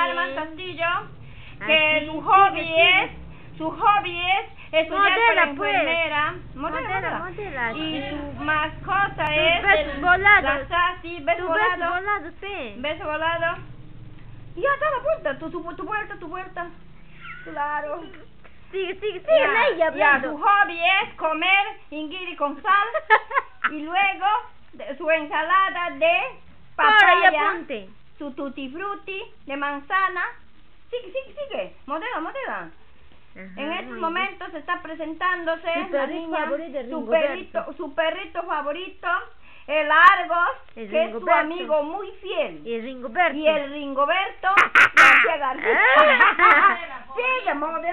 Alma Castillo, que su hobby es estudiar para enfermera. Modela. Y su mascota es beso volado. la Sassy, beso volado. Beso volado. Y ya está la puerta, tu vuelta. Claro. Sigue Ya, ella hablando. su hobby es comer nigiri con sal y luego su ensalada de papaya, su tutti frutti de manzana. Sigue. Modela. En estos momentos está presentándose la niña, su perrito favorito, el Argos, que es su amigo muy fiel. Y el Ringoberto. Y el Ringoberto García García. Sigue, modela.